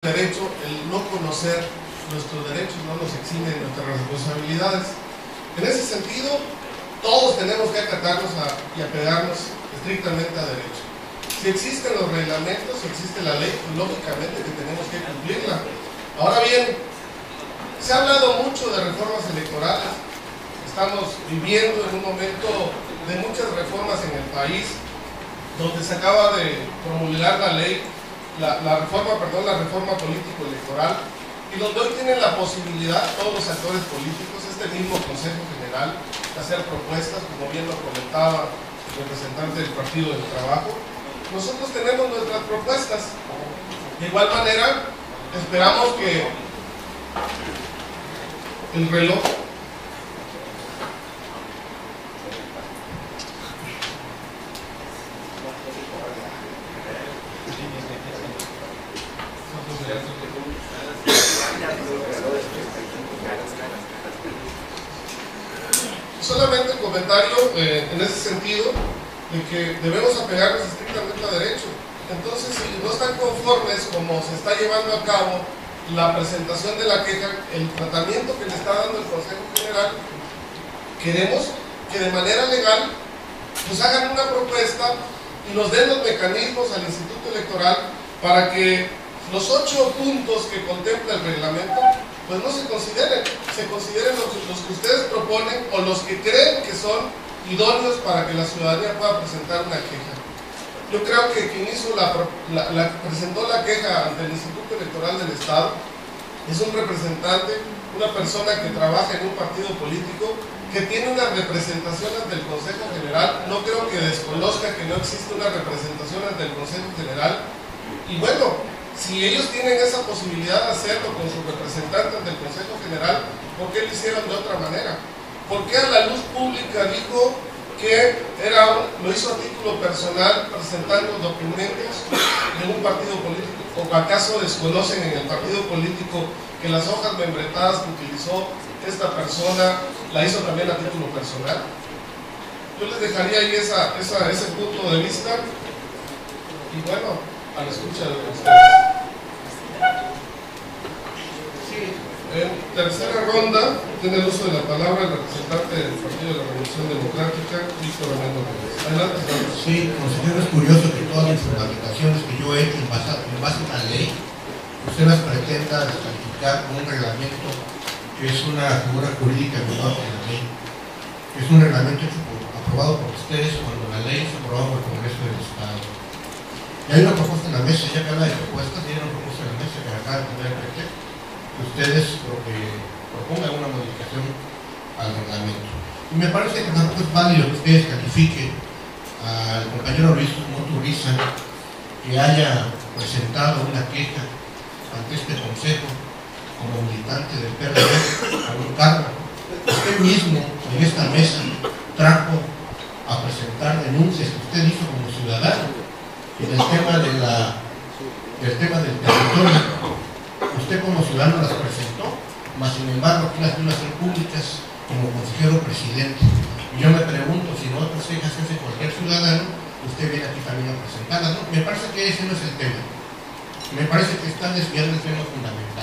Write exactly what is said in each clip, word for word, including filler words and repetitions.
derecho, el no conocer nuestros derechos no nos exime de nuestras responsabilidades. En ese sentido, todos tenemos que acatarnos a, y apegarnos estrictamente a derecho. Si existen los reglamentos, si existe la ley, pues lógicamente que tenemos que cumplirla. Ahora bien, se ha hablado mucho de reformas electorales. Estamos viviendo en un momento de muchas reformas en el país, donde se acaba de promulgar la ley, la, la reforma, perdón, la reforma político-electoral, y donde hoy tienen la posibilidad todos los actores políticos, este mismo Consejo General, de hacer propuestas, como bien lo comentaba el representante del Partido del Trabajo. Nosotros tenemos nuestras propuestas. De igual manera, esperamos que el reloj solamente el comentario eh, en ese sentido de que debemos apegarnos estrictamente a derecho. Entonces, si no están conformes como se está llevando a cabo la presentación de la queja, el tratamiento que le está dando el Consejo General, queremos que de manera legal pues hagan una propuesta y nos den los mecanismos al Instituto Electoral para que los ocho puntos que contempla el reglamento pues no se consideren, se consideren los, los que ustedes proponen o los que creen que son idóneos para que la ciudadanía pueda presentar una queja. Yo creo que quien hizo la, la, la, presentó la queja ante el Instituto Electoral del Estado es un representante, una persona que trabaja en un partido político, que tiene una representación ante el Consejo General. No creo que desconozca que no existe una representación ante el Consejo General. Y bueno, si ellos tienen esa posibilidad de hacerlo con su representante ante el Consejo General, ¿por qué lo hicieron de otra manera? ¿Por qué a la luz pública dijo que era un, lo hizo a título personal presentando documentos de un partido político? ¿O acaso desconocen en el partido político que las hojas membretadas que utilizó esta persona la hizo también a título personal? Yo les dejaría ahí esa, esa, ese punto de vista y bueno, a la escucha de ustedes. En tercera ronda tiene el uso de la palabra el representante del Partido de la Revolución Democrática, Víctor Armando Pérez. Adelante, señor. Sí, consejero, es curioso que todas las fundamentaciones que yo he hecho en base, en base a una ley, usted las pretenda descalificar con un reglamento que es una figura jurídica menor que la ley, que es un reglamento hecho por, aprobado por ustedes cuando la ley se aprobó por el Congreso del Estado. Y hay una propuesta en la mesa, ya que habla de propuestas, tiene una propuesta en la mesa que acaba de tener el pretexto. Ustedes lo que propongan una modificación al reglamento. Y me parece que tampoco es válido que ustedes califiquen al compañero Luis Moturriza que haya presentado una queja ante este consejo como militante del P R D a un cargo. Usted mismo en esta mesa trajo a presentar denuncias que usted hizo como ciudadano en el tema de la, del tema del territorio. Usted como ciudadano las presentó, mas sin embargo aquí las vino a hacer públicas como consejero presidente. Y yo me pregunto, si no otras quejas hace cualquier ciudadano, usted viene aquí también a presentarlas, ¿no? Me parece que ese no es el tema. Me parece que está desviando el tema fundamental.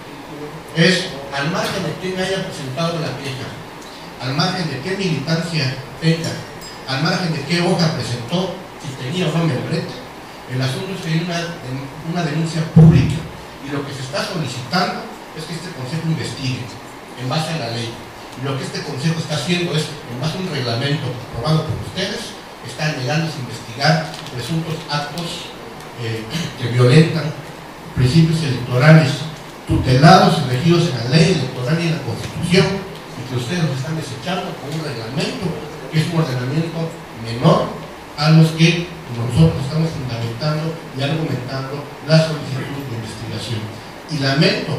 Es, al margen de quién haya presentado la queja, al margen de qué militancia tenga, al margen de qué hoja presentó, si tenía o no membrete, el asunto es que hay una, una denuncia pública. Y lo que se está solicitando es que este consejo investigue en base a la ley. Y lo que este consejo está haciendo es, en base a un reglamento aprobado por ustedes, está negándose a investigar presuntos actos eh, que violentan principios electorales tutelados y regidos en la ley electoral y en la Constitución, y que ustedes lo están desechando con un reglamento que es un ordenamiento menor a los que nosotros estamos fundamentando y argumentando la solicitud de investigación. Y lamento,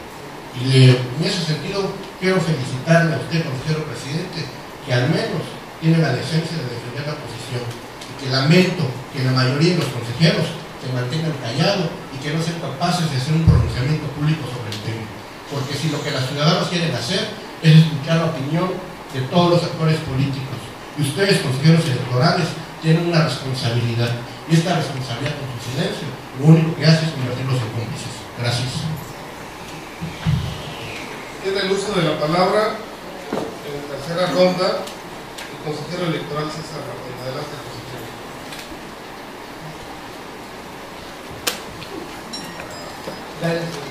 y de, en ese sentido quiero felicitarle a usted, consejero presidente, que al menos tiene la decencia de defender la posición, y que lamento que la mayoría de los consejeros se mantengan callados y que no sean capaces de hacer un pronunciamiento público sobre el tema. Porque si lo que los ciudadanos quieren hacer es escuchar la opinión de todos los actores políticos, y ustedes, consejeros electorales, tienen una responsabilidad, y esta responsabilidad con su silencio lo único que hace es convertirlos en cómplices. Gracias. Tiene el uso de la palabra en tercera ronda el consejero electoral César Ramón. Adelante, consejero. Gracias.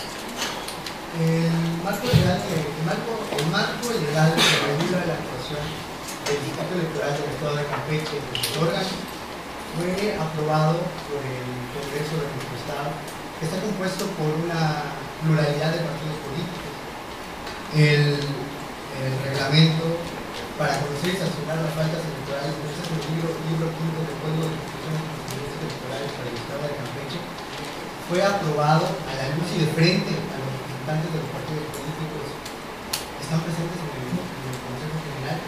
El marco legal, el marco, el marco legal que regula la actuación del Distrito Electoral del Estado de Campeche y de sus órganos fue aprobado por el Congreso de nuestro Estado, que está compuesto por una pluralidad de partidos políticos. El, el reglamento para conocer y sancionar las faltas electorales, este es el libro, libro quinto del Código de Instituciones y Procedimientos Electorales para el Estado de Campeche, fue aprobado a la luz y de frente a los representantes de los partidos políticos que están presentes en el, en el Consejo General.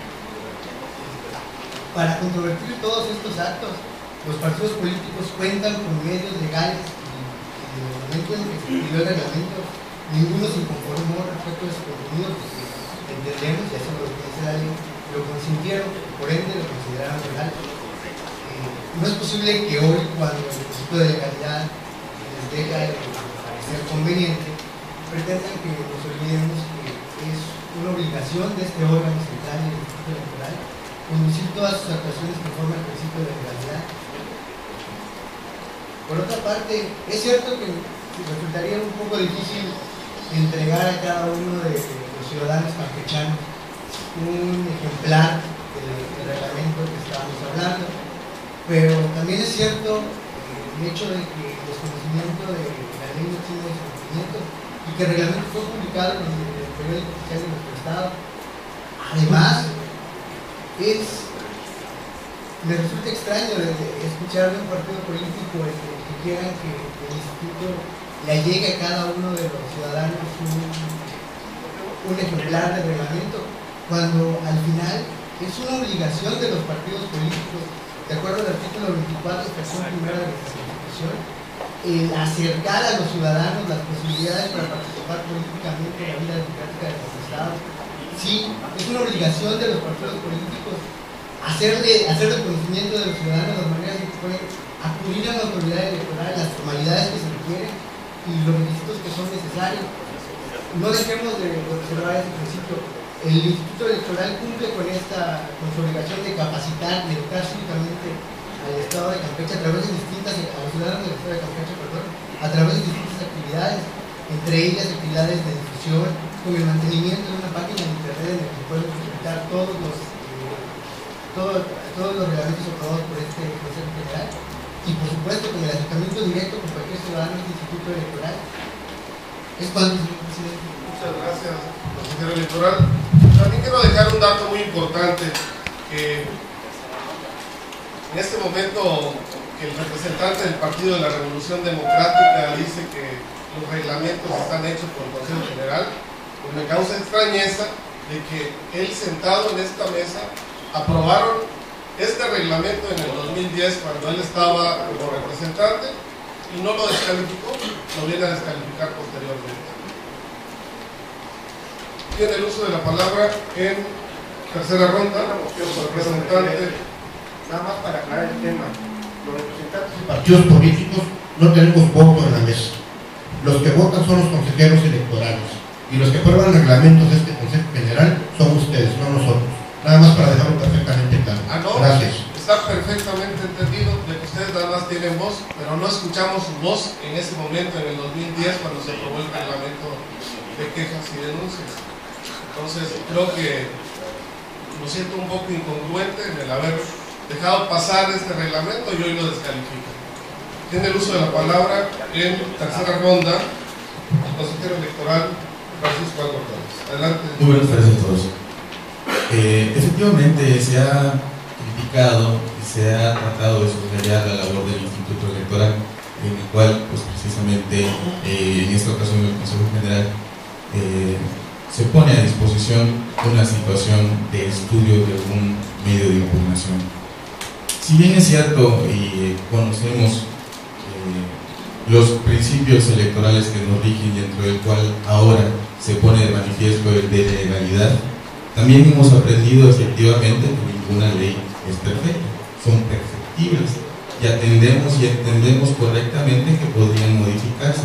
Para controvertir todos estos actos, los partidos políticos cuentan con medios legales y, y en el momento en que se pidió el reglamento, ninguno se conformó respecto de su contenido, porque entendemos, y eso lo dice la ley, lo consintieron, por ende lo consideraron legal. Eh, no es posible que hoy, cuando el principio de legalidad les deja de parecer conveniente, pretendan que nos olvidemos que es una obligación de este órgano central y del Instituto Electoral conducir todas sus actuaciones conforme al principio de legalidad. Por otra parte, es cierto que resultaría un poco difícil entregar a cada uno de los ciudadanos campechanos un ejemplar del, del reglamento que estábamos hablando, pero también es cierto el hecho de que el desconocimiento de la ley no tiene desconocimiento y que el reglamento fue publicado en el periódico oficial de nuestro Estado. Además, es, me resulta extraño de, de escuchar de un partido político el que, que quieran que el instituto le llegue a cada uno de los ciudadanos un, un ejemplar de reglamento, cuando al final es una obligación de los partidos políticos, de acuerdo al artículo veinticuatro, fracción primera de la Constitución, el acercar a los ciudadanos las posibilidades para participar políticamente en la vida democrática de los estados. Sí, es una obligación de los partidos políticos hacerle, hacer el conocimiento de los ciudadanos las maneras en que pueden acudir a la autoridad electoral, las formalidades que se requieren y los requisitos que son necesarios. No dejemos de observar este principio. El Instituto Electoral cumple con esta con su obligación de capacitar, de educar cívicamente al Estado de Campeche a través de distintas, a los ciudadanos del Estado de Campeche, perdón, a través de distintas actividades, entre ellas actividades de difusión, con el mantenimiento de una página de internet en la que pueden consultar todos los eh, todo, todos los reglamentos aprobados por este Consejo General y por supuesto con el acercamiento directo con cualquier ciudadano del Instituto Electoral. Es cuando, señor presidente. Muchas gracias, consejero electoral. También quiero dejar un dato muy importante, que en este momento que el representante del Partido de la Revolución Democrática dice que los reglamentos están hechos por el Consejo General, pues me causa extrañeza de que él sentado en esta mesa aprobaron este reglamento en el dos mil diez cuando él estaba como representante y no lo descalificó, lo viene a descalificar posteriormente. Tiene el uso de la palabra en tercera ronda el representante. Nada más para aclarar el tema, los representantes y partidos políticos no tenemos voto en la mesa. Los que votan son los consejeros electorales y los que aprueban reglamentos de este Consejo General son ustedes, no nosotros. Nada más para dejarlo perfectamente claro. Ah, no, gracias. Está perfectamente entendido de que ustedes nada más tienen voz, pero no escuchamos su voz en ese momento, en el dos mil diez, cuando se aprobó el reglamento de quejas y denuncias. Entonces, creo que lo siento un poco incongruente en el haber dejado pasar este reglamento y hoy lo descalifica. Tiene el uso de la palabra en tercera ronda el consejero electoral Francisco Algortales. Adelante. Muy buenas tardes a todos. Eh, efectivamente se ha criticado y se ha tratado de subrayar la labor del Instituto Electoral, en el cual pues precisamente eh, en esta ocasión el Consejo General eh, se pone a disposición una situación de estudio de algún medio de impugnación. Si bien es cierto y conocemos eh, los principios electorales que nos rigen, dentro del cual ahora se pone de manifiesto el de legalidad, también hemos aprendido efectivamente que ninguna ley es perfecta, son perfectibles y atendemos y entendemos correctamente que podrían modificarse.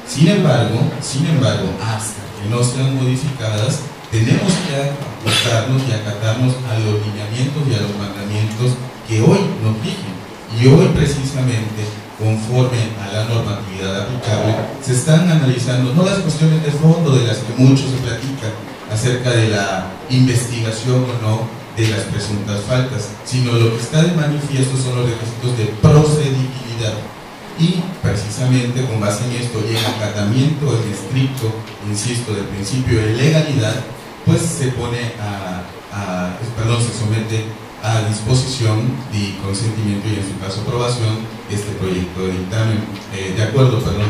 Sin embargo, sin embargo, hasta que no sean modificadas, tenemos que ajustarnos y acatarnos a los lineamientos y a los mandamientos que hoy nos rigen. Y hoy precisamente, conforme a la normatividad aplicable, se están analizando no las cuestiones de fondo de las que mucho se platican acerca de la investigación o no de las presuntas faltas, sino lo que está de manifiesto son los requisitos de procedibilidad. Y precisamente con base en esto y en acatamiento en estricto, insisto, del principio de legalidad, pues se pone a, a perdón, se somete a disposición y consentimiento y en su caso aprobación este proyecto de dictamen. Eh, de acuerdo, perdón.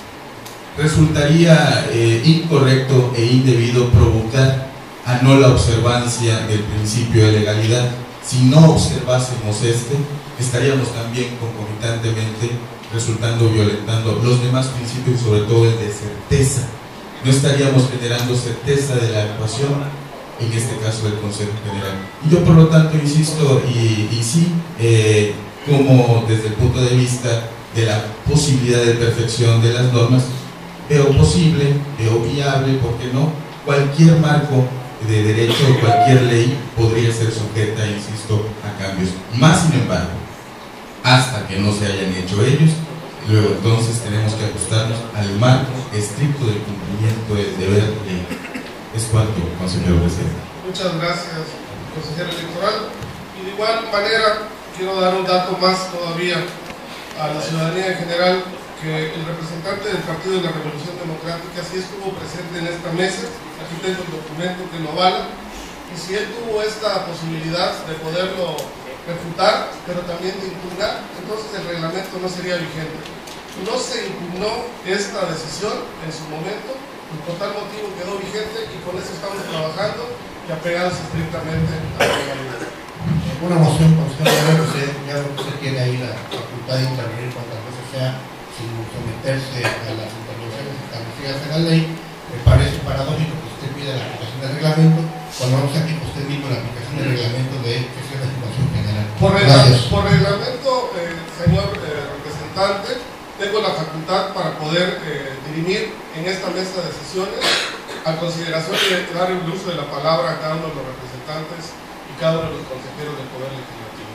Resultaría eh, incorrecto e indebido provocar a no la observancia del principio de legalidad. Si no observásemos este, estaríamos también concomitantemente resultando violentando los demás principios, sobre todo el de certeza. No estaríamos generando certeza de la actuación, en este caso del Consejo General. Y yo, por lo tanto, insisto, y, y sí, eh, como desde el punto de vista de la posibilidad de perfección de las normas, veo posible, veo viable, ¿por qué no? Cualquier marco de derecho, cualquier ley podría ser sujeta, insisto, a cambios. Más sin embargo, hasta que no se hayan hecho ellos, luego entonces tenemos que ajustarnos al marco estricto del cumplimiento del deber de ley. Es cuanto, consejero presidente. Muchas gracias, consejero electoral. Y de igual manera, quiero dar un dato más todavía a la ciudadanía en general, que el representante del Partido de la Revolución Democrática sí estuvo presente en esta mesa. Aquí tengo el documento que lo avala, y si él tuvo esta posibilidad de poderlo refutar, pero también de impugnar, entonces el reglamento no sería vigente. No se impugnó esta decisión en su momento, y por tal motivo quedó vigente, y con eso estamos trabajando y apegados estrictamente a la legalidad. Una moción, consejero, usted ya usted tiene ahí la facultad de intervenir cuantas veces sea sin someterse a las intervenciones establecidas en la ley. Me parece paradójico que usted pida la aplicación del reglamento cuando vamos aquí que usted mismo la aplicación del reglamento de gestión de situación general. Por, regla, por reglamento, eh, señor eh, representante, tengo la facultad para poder eh, dirimir en esta mesa de sesiones a consideración de dar el uso de la palabra a cada uno de los representantes y cada uno de los consejeros del Poder Legislativo.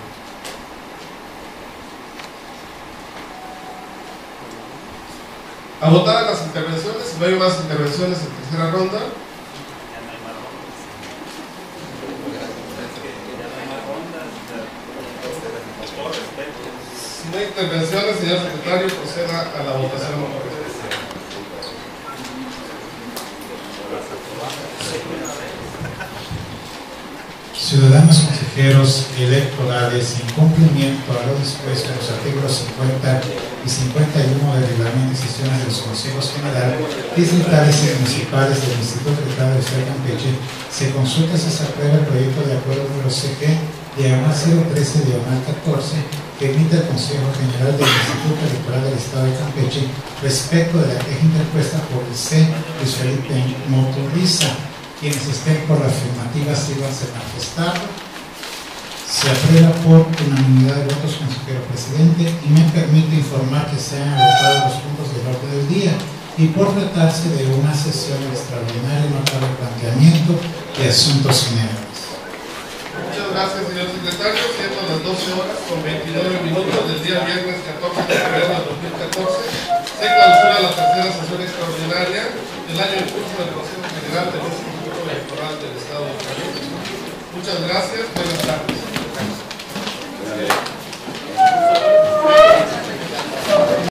A votar las intervenciones, si no hay más intervenciones en tercera ronda. Si no hay intervenciones, señor secretario, proceda a la votación. Ciudadanos consejeros electorales, en cumplimiento a lo dispuesto en los artículos cincuenta y cincuenta y uno del Reglamento de Sesiones de los Consejos Generales Distritales y Municipales del Instituto Electoral del Estado de Campeche, se consulta si se aprueba el proyecto de acuerdo número C G, diagonal cero trece, diagonal catorce, que emite el Consejo General del Instituto Electoral del Estado de Campeche respecto de la queja interpuesta por el C. Luis Felipe Motoriza. Quienes estén por la afirmativa síganse manifestando. Se aprueba por unanimidad de votos, consejero presidente, y me permite informar que se han agotado los puntos del orden del día y por tratarse de una sesión extraordinaria no cabe planteamiento de asuntos generales. Muchas gracias, señor secretario. Siendo las doce horas con veintinueve minutos del día viernes catorce de febrero de dos mil catorce, se clausura la tercera sesión extraordinaria del año en curso del Consejo General del Instituto Electoral del Estado de Campeche. Muchas gracias, buenas tardes.